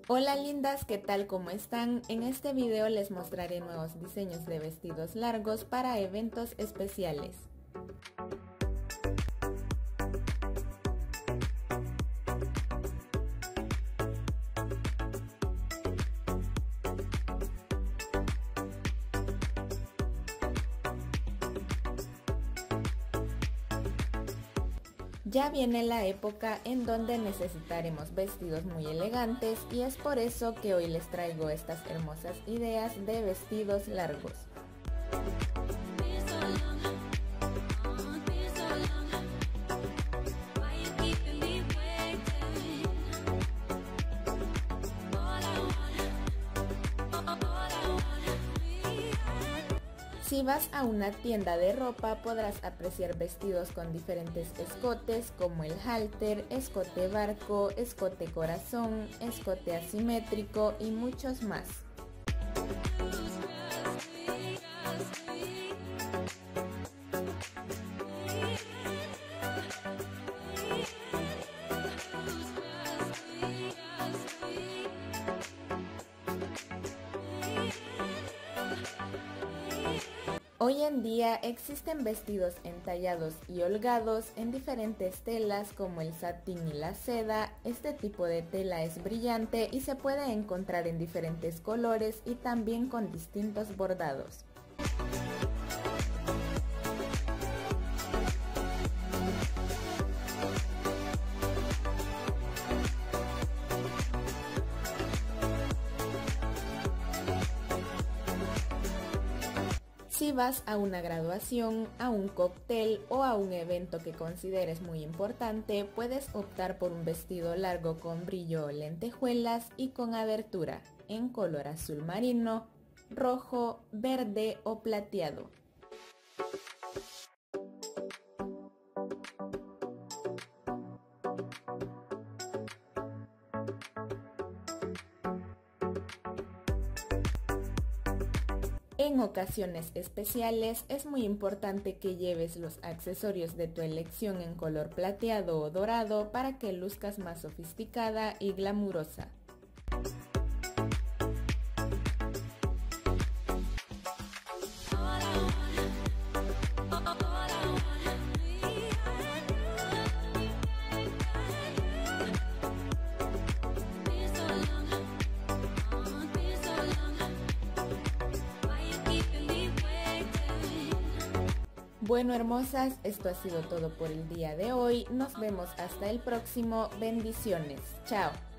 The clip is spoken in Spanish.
Hola lindas, ¿qué tal? ¿Cómo están? En este video les mostraré nuevos diseños de vestidos largos para eventos especiales. Ya viene la época en donde necesitaremos vestidos muy elegantes y es por eso que hoy les traigo estas hermosas ideas de vestidos largos. Si vas a una tienda de ropa podrás apreciar vestidos con diferentes escotes como el halter, escote barco, escote corazón, escote asimétrico y muchos más. Hoy en día existen vestidos entallados y holgados en diferentes telas como el satín y la seda. Este tipo de tela es brillante y se puede encontrar en diferentes colores y también con distintos bordados. Si vas a una graduación, a un cóctel o a un evento que consideres muy importante, puedes optar por un vestido largo con brillo o lentejuelas y con abertura, en color azul marino, rojo, verde o plateado. En ocasiones especiales es muy importante que lleves los accesorios de tu elección en color plateado o dorado para que luzcas más sofisticada y glamurosa. Bueno hermosas, esto ha sido todo por el día de hoy. Nos vemos hasta el próximo. Bendiciones. Chao.